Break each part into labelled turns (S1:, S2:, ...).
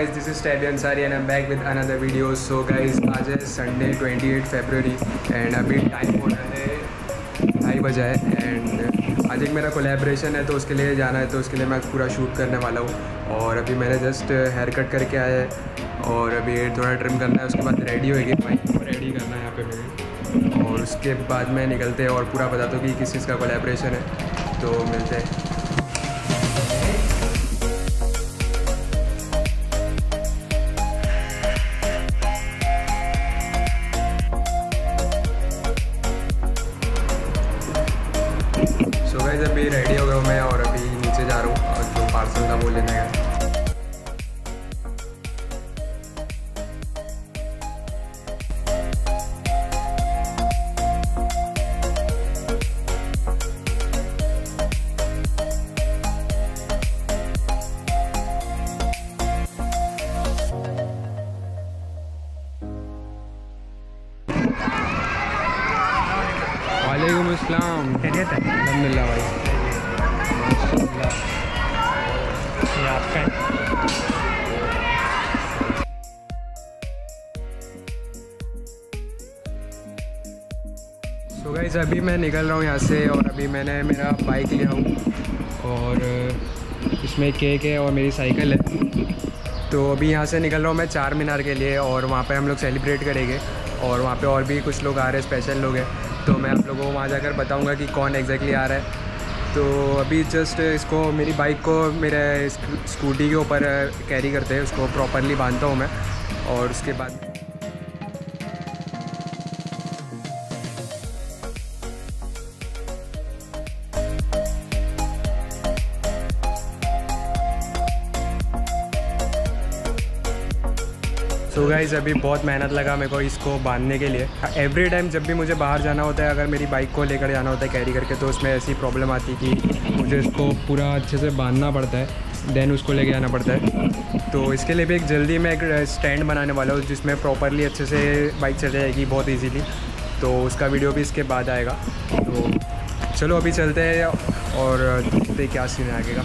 S1: guys, this is TABBY Ansari and I'm back with another video. So guys, आज है Sunday 28 फरवरी and अभी time हो रहा है 2:30 बजे है एंड आज एक मेरा कोलैबोरेशन है तो उसके लिए जाना है, तो उसके लिए मैं पूरा शूट करने वाला हूँ। और अभी मैंने जस्ट हेयर कट करके आया है और अभी थोड़ा ट्रिम करना है, उसके बाद रेडी होएगी, बाइक को रेडी करना है यहाँ पे मेरे, और उसके बाद में निकलते हैं और पूरा बताता हूँ कि किस चीज़ का कोलैबोरेशन है। तो मिलते हैं। सो गाइस, अभी रेडी हो गया हूँ मैं और अभी नीचे जा रहा हूँ और जो पार्सल था वो लेने गया। वालेकुम अस्सलाम। अल्हम्दुलिल्लाह भाई, ये आपका है। सो गाइस, अभी मैं निकल रहा हूँ यहाँ से और अभी मैंने मेरा बाइक लिया हूँ और इसमें केक है और मेरी साइकिल है। तो अभी यहाँ से निकल रहा हूँ मैं चार मीनार के लिए और वहाँ पे हम लोग सेलिब्रेट करेंगे और वहाँ पे और भी कुछ लोग आ रहे हैं, स्पेशल लोग हैं। तो मैं आप लोगों को वहाँ जाकर बताऊँगा कि कौन एग्जैक्टली आ रहा है। तो अभी जस्ट इसको, मेरी बाइक को मेरे स्कूटी के ऊपर कैरी करते हैं, उसको प्रॉपरली बांधता हूँ मैं और उसके बाद सो गाइज़, अभी बहुत मेहनत लगा मेरे को इसको बांधने के लिए। एवरी टाइम जब भी मुझे बाहर जाना होता है, अगर मेरी बाइक को लेकर जाना होता है कैरी करके, तो उसमें ऐसी प्रॉब्लम आती है कि मुझे इसको पूरा अच्छे से बांधना पड़ता है, देन उसको लेके जाना पड़ता है। तो इसके लिए भी एक जल्दी मैं एक स्टैंड बनाने वाला हूँ जिसमें प्रॉपरली अच्छे से बाइक चल जाएगी बहुत ईजीली। तो उसका वीडियो भी इसके बाद आएगा। तो चलो अभी चलते हैं और देखते क्या सीन है आगे का।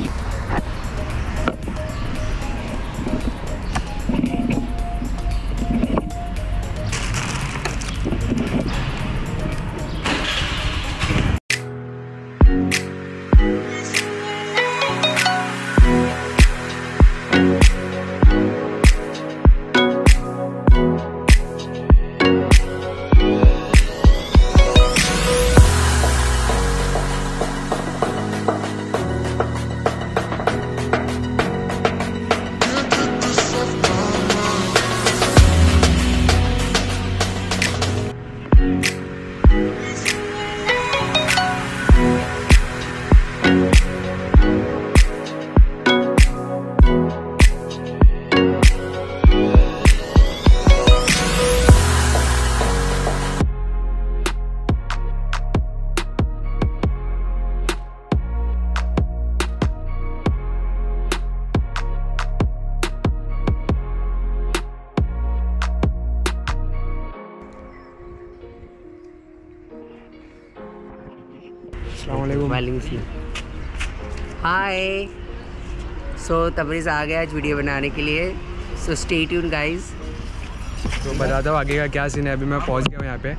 S2: हाय, सो तबरीज़ आ गया आज वीडियो बनाने के लिए, सो स्टे ट्यून गाइस।
S1: तो बताता हूँ आगे का क्या सीन है। अभी मैं पहुँच गया हूँ यहाँ पे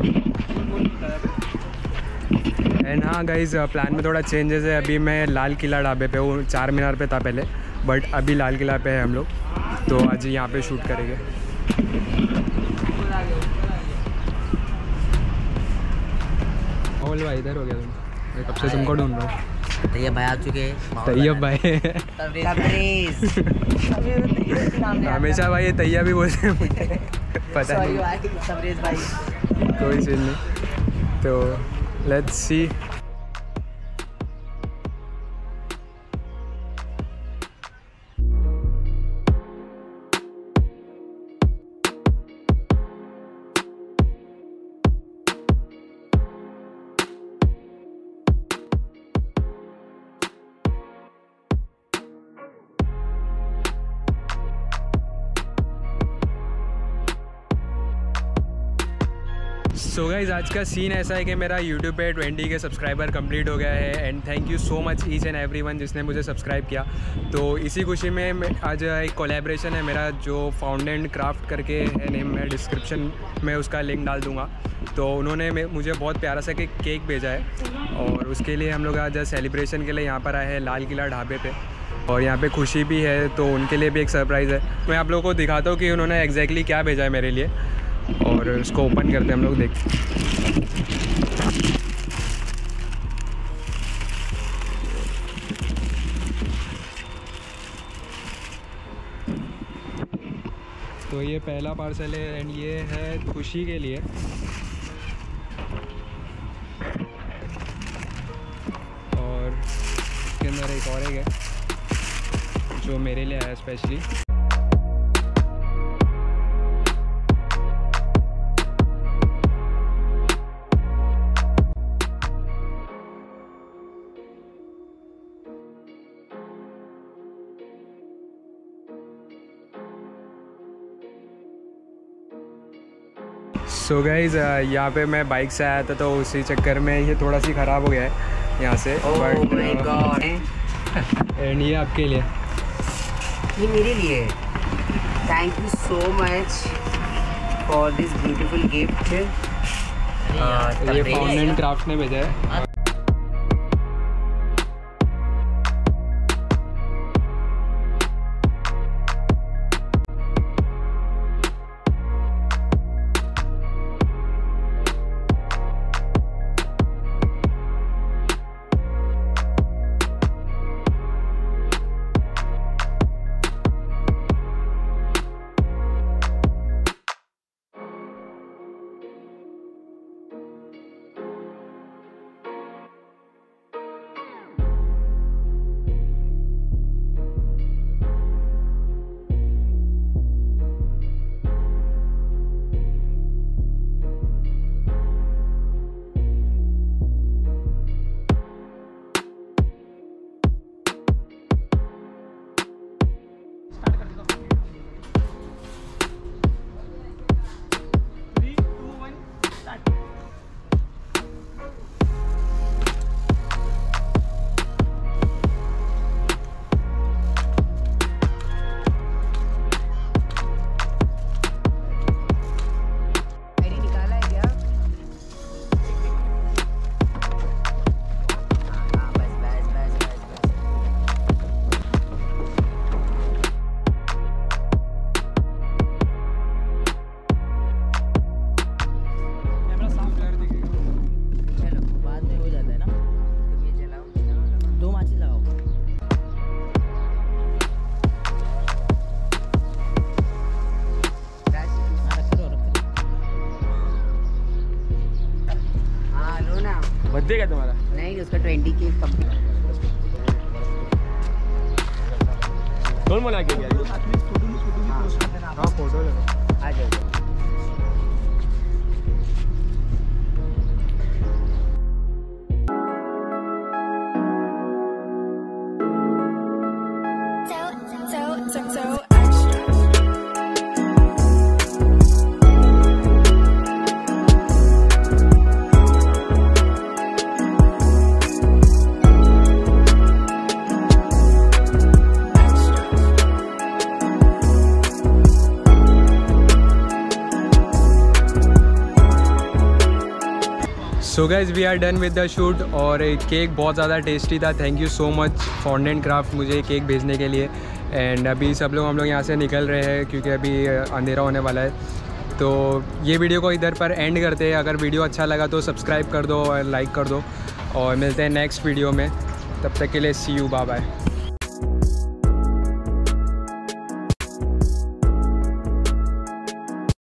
S1: एंड हाँ गाइज़, प्लान में थोड़ा चेंजेस है। अभी मैं लाल किला ढाबे पे हूँ, चार मीनार पे था पहले, बट अभी लाल किला पे है हम लोग। तो आज यहाँ पे शूट करेंगे। भाई इधर हो गया तुम, मैं कब से तुमको ढूंढ रहा हूँ।
S2: तैयब भाई आ चुके हैं।
S1: तैयब भाई हमेशा भाई ये तैयब भी बोलते हैं पता नहीं
S2: भाई,
S1: कोई सीन नहीं। तो लेट्स सी। सो गाइस आज का सीन ऐसा है कि मेरा यूट्यूब पे 20 के सब्सक्राइबर कंप्लीट हो गया है and thank you so much each and everyone जिसने मुझे सब्सक्राइब किया। तो इसी खुशी में आज एक कोलैबोरेशन है मेरा जो FondantCraft करके है नेम, मैं डिस्क्रिप्शन में उसका लिंक डाल दूँगा। तो उन्होंने मुझे बहुत प्यारा सा केक भेजा है और उसके लिए हम लोग आज सेलिब्रेशन के लिए यहाँ पर आए हैं लाल किला ढाबे पे और यहाँ पे खुशी भी है तो उनके लिए भी एक सरप्राइज़ है। मैं आप लोगों को दिखाता हूँ कि उन्होंने एग्जैक्टली क्या भेजा है मेरे लिए और उसको ओपन करते हैं हम लोग, देखते तो ये पहला पार्सल है एंड ये है खुशी के लिए। और इसके अंदर एक और है जो मेरे लिए आया स्पेशली। सो गाइज़ यहाँ पे मैं बाइक से आया था तो उसी चक्कर में ये थोड़ा सी ख़राब हो गया है यहाँ से।
S2: Oh my God.
S1: एंड ये आपके लिए,
S2: ये मेरे लिए। Thank you so much for this beautiful gift.
S1: ये FondantCraft ने भेजा है। बर्थडे क्या तुम्हारा?
S2: नहीं, उसका 20 के कंप्लीट।
S1: कौन बना के गया? हाँ फोटो ले लो।
S2: आ जाओ।
S1: So guys we are done with the shoot और केक बहुत ज़्यादा टेस्टी था। Thank you so much FondantCraft मुझे केक भेजने के लिए। एंड अभी हम लोग यहाँ से निकल रहे हैं क्योंकि अभी अंधेरा होने वाला है। तो ये वीडियो को इधर पर एंड करते हैं। अगर वीडियो अच्छा लगा तो सब्सक्राइब कर दो और लाइक कर दो और मिलते हैं नेक्स्ट वीडियो में। तब तक के लिए सी यू, बाय बाय।